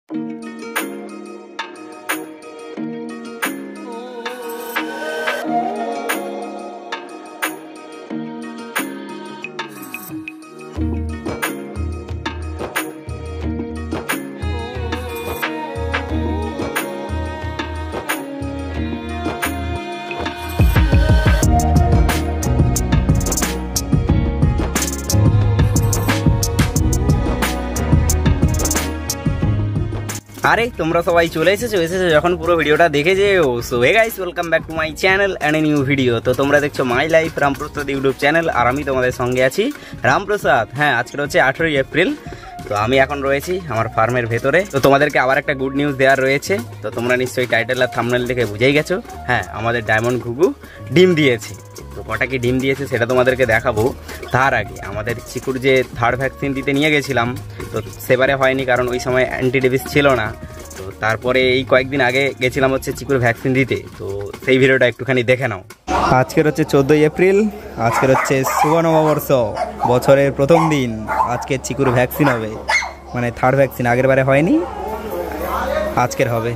আরে তোমরা সবাই চলে এসেছো যখন পুরো ভিডিওটা দেখে যেও। So hey guys, welcome back to my channel and a new video. তো তোমরা দেখছো my life Ramprasad YouTube channel, আর আমি তোমাদের সঙ্গে আছি রামপ্রসাদ। হ্যাঁ, আজকে হচ্ছে 18ই এপ্রিল। তো আমি এখন রয়েছি আমার ফার্মের ভেতরে। তো তোমাদেরকে আবার একটা গুড নিউজ দেওয়ার রয়েছে। তো তোমরা নিশ্চয়ই টাইটেল আর থাম্বনেল দেখে বুঝেই গেছো। হ্যাঁ, আমাদের ডায়মন্ড ঘুঘু ডিম দিয়েছে। তো কটা কি ডিম দিয়েছে সেটা তোমাদেরকে দেখাবো। তার আগে আমাদের চিকুর যে থার্ড ভ্যাকসিন দিতে নিয়ে গেছিলাম, তো সেবারে হয়নি কারণ ওই সময় অ্যান্টিডেভিস ছিল না। তো তারপরে এই কয়েকদিন আগে গেছিলাম হচ্ছে চিকুর ভ্যাকসিন দিতে। তো সেই ভিডিওটা একটুখানি দেখে নাও। আজকের হচ্ছে 14ই এপ্রিল, আজকের হচ্ছে শুভ নববর্ষ, বছরের প্রথম দিন। আজকে চিকুর ভ্যাকসিন হবে, মানে থার্ড ভ্যাকসিন। আগের বারে হয়নি, আজকের হবে।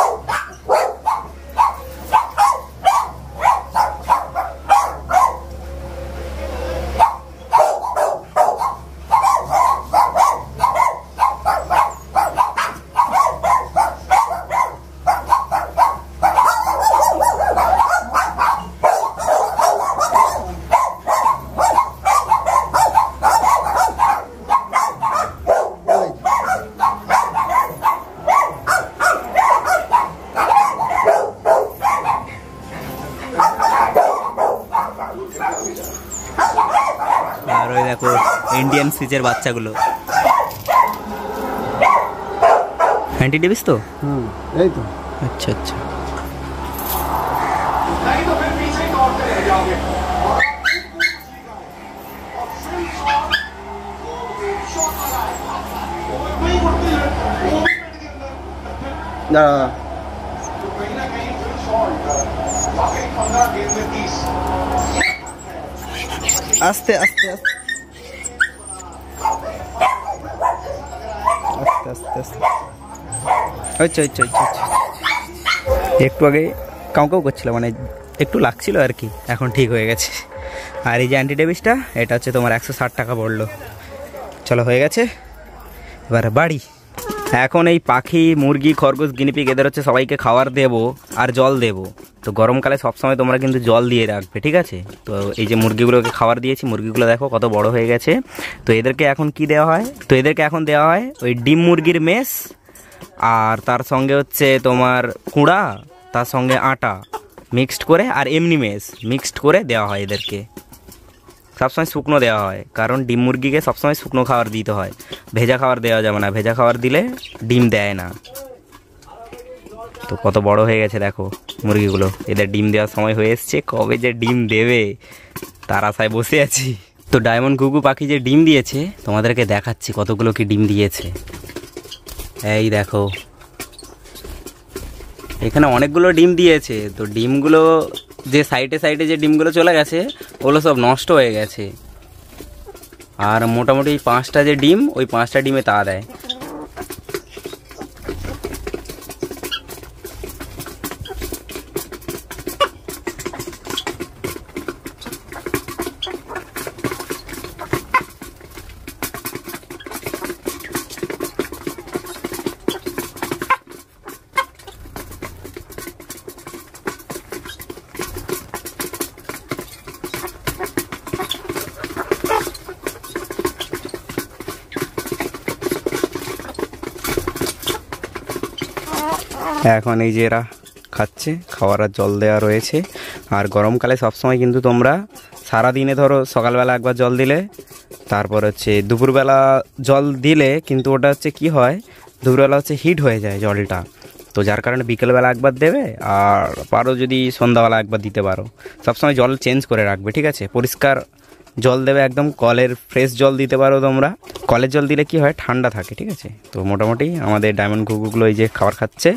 আর ওই দেখো ইন্ডিয়ান সিজের বাচ্চাগুলো। অ্যান্টিডেভিস তো? এই তো। আচ্ছা আচ্ছা। না আস্তে আস্তে আস্তে আস্তে আস্তে আচ্ছা আচ্ছা আচ্ছা। একটু আগে কাউ কাউ করছিল, মানে একটু লাগছিল আর কি, এখন ঠিক হয়ে গেছে। আর এই যে অ্যান্টিডেভিসটা, এটা হচ্ছে তোমার 160 টাকা পড়লো। চলো, হয়ে গেছে, এবার বাড়ি। এখন এই পাখি, মুরগি, খরগোশ, গিনিপিগ এদের হচ্ছে সবাইকে খাবার দেবো আর জল দেবো। তো গরমকালে সবসময় তোমরা কিন্তু জল দিয়ে রাখবে, ঠিক আছে? তো এই যে মুরগিগুলোকে খাবার দিয়েছি, মুরগিগুলো দেখো কত বড় হয়ে গেছে। তো এদেরকে এখন কি দেওয়া হয়? তো এদেরকে এখন দেওয়া হয় ওই ডিম মুরগির মেস, আর তার সঙ্গে হচ্ছে তোমার কুড়া, তার সঙ্গে আটা মিক্সড করে, আর এমনি মেস মিক্সড করে দেওয়া হয় এদেরকে। সবসময় শুকনো দেওয়া হয়, কারণ ডিম মুরগিকে সবসময় শুকনো খাবার দিতে হয়, ভেজা খাবার দেওয়া যাবে না। ভেজা খাবার দিলে ডিম দেয় না। তো কত বড় হয়ে গেছে দেখো মুরগিগুলো। এদের ডিম দেওয়ার সময় হয়ে এসছে, কবে যে ডিম দেবে তার আশায় বসে আছি। তো ডায়মন্ড ঘুঘু পাখি যে ডিম দিয়েছে তোমাদেরকে দেখাচ্ছি কতগুলো কি ডিম দিয়েছে। এই দেখো, এখানে অনেকগুলো ডিম দিয়েছে। তো ডিমগুলো যে সাইডে সাইডে যে ডিমগুলো চলে গেছে, ওগুলো সব নষ্ট হয়ে গেছে। আর মোটামুটি 5টা যে ডিম, ওই 5টা ডিমে তা দেয়। এখন এই যে এরা খাচ্ছে, খাওয়ার আর জল দেওয়া রয়েছে। আর গরমকালে সবসময় কিন্তু তোমরা সারাদিনে ধরো সকালবেলা একবার জল দিলে, তারপর হচ্ছে দুপুরবেলা জল দিলে, কিন্তু ওটা হচ্ছে কি হয়, দুপুরবেলা হচ্ছে হিট হয়ে যায় জলটা। তো যার কারণে বিকেলবেলা একবার দেবে, আর পারো যদি সন্ধ্যাবেলা একবার দিতে পারো। সবসময় জল চেঞ্জ করে রাখবে, ঠিক আছে? পরিষ্কার জল দেবে, একদম কলের ফ্রেশ জল দিতে পারো তোমরা। কলের জল দিলে কি হয়, ঠান্ডা থাকে, ঠিক আছে? তো মোটামুটি আমাদের ডায়মন্ড ঘুঘুগুলো এই যে খাবার খাচ্ছে।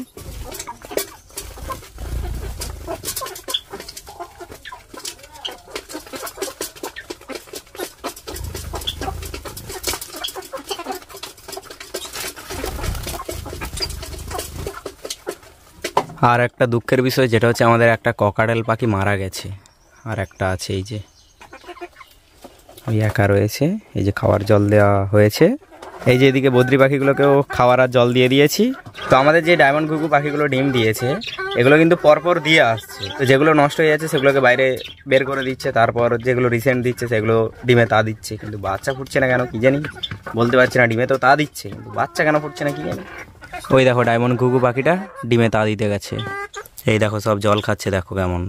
আর একটা দুঃখের বিষয় যেটা হচ্ছে আমাদের একটা ককাটেল পাখি মারা গেছে, আর একটা আছে এই যে ওই একা রয়েছে। এই যে খাওয়ার জল দেওয়া হয়েছে, এই যে এদিকে বদ্রি পাখিগুলোকেও খাওয়ার আর জল দিয়ে দিয়েছি। তো আমাদের যে ডায়মন্ড ঘুঘু পাখিগুলো ডিম দিয়েছে এগুলো কিন্তু পরপর দিয়ে আসছে, তো যেগুলো নষ্ট হয়ে যাচ্ছে সেগুলোকে বাইরে বের করে দিচ্ছে, তারপর যেগুলো রিসেন্ট দিচ্ছে সেগুলো ডিমে তা দিচ্ছে। কিন্তু বাচ্চা ফুটছে না কেন কি জানি, বলতে পারছি না। ডিমে তো তা দিচ্ছে কিন্তু বাচ্চা কেন ফুটছে না কি জানি। ওই দেখো ডায়মন্ড ঘুঘু পাখিটা ডিমে তা দিতে গেছে, এই দেখো সব জল খাচ্ছে, দেখো কেমন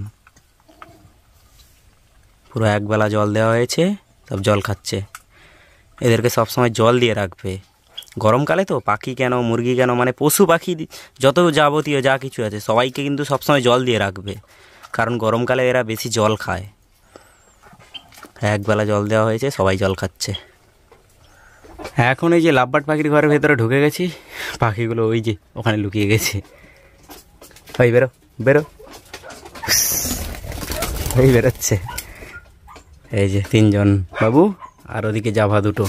পুরো একবেলা জল দেওয়া হয়েছে, সব জল খাচ্ছে। এদেরকে সবসময় জল দিয়ে রাখবে, গরমকালে তো পাখি কেন মুরগি কেন মানে পশু পাখি যত যাবতীয় যা কিছু আছে সবাইকে কিন্তু সবসময় জল দিয়ে রাখবে, কারণ গরমকালে এরা বেশি জল খায়। একবেলা জল দেওয়া হয়েছে, সবাই জল খাচ্ছে। এখন এই যে লাভবার্ড পাখির ঘরের ভেতরে ঢুকে গেছি, পাখিগুলো ওই যে ওখানে লুকিয়ে গেছে। ওই বেরো বেরো, ওই বেরোচ্ছে। এই যে 3 জন বাবু, আর ওদিকে জাভা 2টো,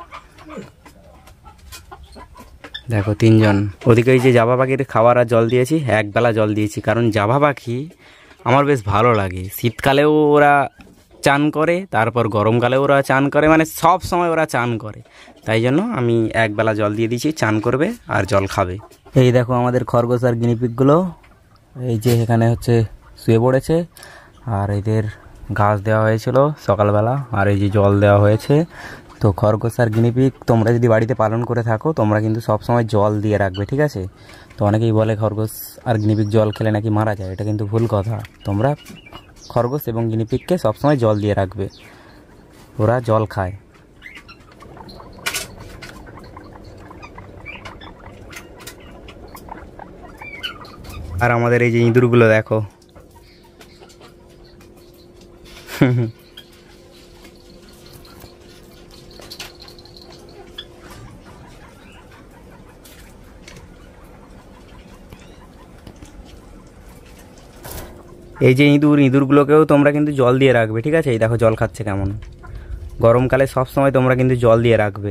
দেখো 3 জন। ওদিকে এই যে জাভা পাখির খাবার আর জল দিয়েছি, একবেলা জল দিয়েছি, কারণ জাভা পাখি আমার বেশ ভালো লাগে। শীতকালেও ওরা চান করে, তারপর গরমকালেও ওরা চান করে, মানে সব সময় ওরা চান করে, তাই জন্য আমি একবেলা জল দিয়ে দিয়েছি, চান করবে আর জল খাবে। এই দেখো আমাদের খরগোশ আর গিনিপিকগুলো এই যে এখানে হচ্ছে শুয়ে পড়েছে, আর এদের ঘাস দেওয়া হয়েছিল সকালবেলা, আর এই যে জল দেওয়া হয়েছে। তো খরগোশ আর গিনিপিগ তোমরা যদি বাড়িতে পালন করে থাকো তোমরা কিন্তু সবসময় জল দিয়ে রাখবে, ঠিক আছে? তো অনেকেই বলে খরগোশ আর গিনিপিগ জল খেলে নাকি মারা যায়, এটা কিন্তু ভুল কথা। তোমরা খরগোশ এবং গিনিপিগকে সবসময় জল দিয়ে রাখবে, ওরা জল খায়। আর আমাদের এই যে ইঁদুরগুলো দেখো, এই যে ইঁদুরগুলোকেও তোমরা কিন্তু জল দিয়ে রাখবে, ঠিক আছে? এই দেখো জল খাচ্ছে কেমন। গরমকালে সব সময় তোমরা কিন্তু জল দিয়ে রাখবে।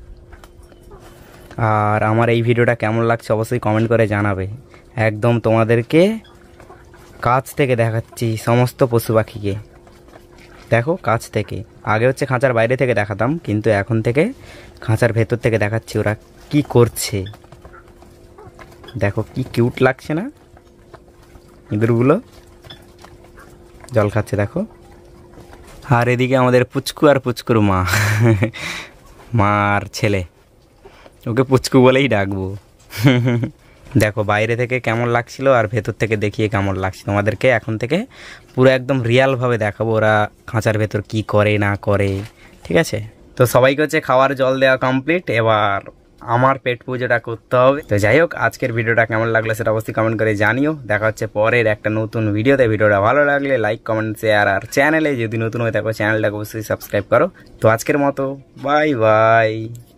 আর আমার এই ভিডিওটা কেমন লাগছে অবশ্যই কমেন্ট করে জানাবে। একদম তোমাদেরকে কাছ থেকে দেখাচ্ছি সমস্ত পশু পাখিকে, দেখো কাছ থেকে। আগে হচ্ছে খাঁচার বাইরে থেকে দেখাতাম, কিন্তু এখন থেকে খাঁচার ভেতর থেকে দেখাচ্ছি ওরা কি করছে। দেখো কি কিউট লাগছে না ইঁদুরগুলো, জল খাচ্ছে দেখো। আর এদিকে আমাদের পুচকু আর পুচকুর মা, মা আর ছেলে, ওকে পুচকু বলেই ডাকবো। দেখো বাইরে থেকে কেমন লাগছিল আর ভেতর থেকে দেখিয়ে কেমন লাগছে তোমাদেরকে এখন থেকে পুরো একদম রিয়ালভাবে দেখাবো ওরা খাঁচার ভেতর কি করে না করে, ঠিক আছে? তো সবাইকে হচ্ছে খাওয়ার জল দেওয়া কমপ্লিট, এবার আমার পেট পুজোটা করতে হবে। তো যাই হোক, আজকের ভিডিওটা কেমন লাগলো সেটা অবশ্যই কমেন্ট করে জানিও। দেখা হচ্ছে পরের একটা নতুন ভিডিওতে। ভিডিওটা ভালো লাগলে লাইক কমেন্ট শেয়ার, আর চ্যানেলে যদি নতুন হয়ে থাকো চ্যানেলটাকে অবশ্যই সাবস্ক্রাইব করো। তো আজকের মতো বাই বাই।